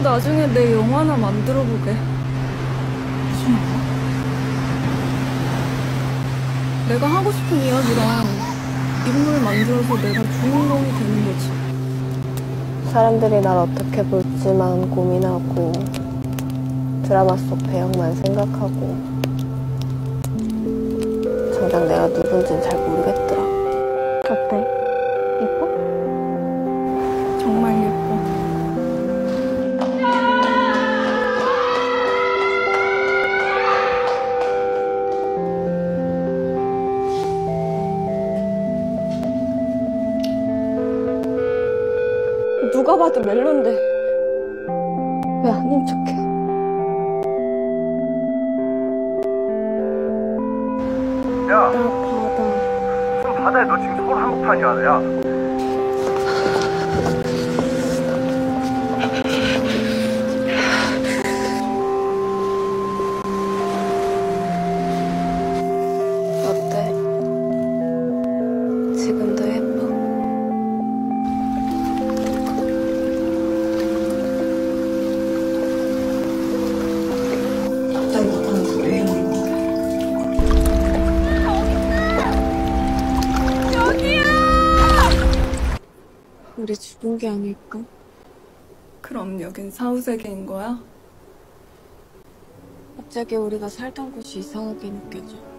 나중에 내 영화나 만들어보게. 무슨 영화? 내가 하고 싶은 이야기랑 인물 만들어서 내가 주인공이 되는 거지. 사람들이 날 어떻게 볼지만 고민하고 드라마 속 배역만 생각하고 정작 내가 누군진 잘 모르겠더라. 어때? 예뻐? 정말 예뻐. 누가 봐도 멜로인데 왜 아닌 척해? 야, 나 바다. 무슨 바다야? 너 지금 서울 한복판이야, 야. 어때? 지금도 예뻐? 갑자기 나타나서 왜 이러는 건데? 우리 죽은 게 아닐까? 그럼 여긴 사후세계인 거야? 갑자기 우리가 살던 곳이 이상하게 느껴져.